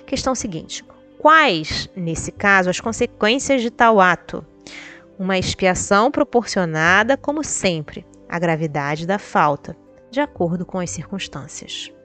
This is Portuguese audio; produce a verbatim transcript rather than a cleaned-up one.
Questão seguinte: quais, nesse caso, as consequências de tal ato? Uma expiação proporcionada, como sempre, à gravidade da falta, de acordo com as circunstâncias.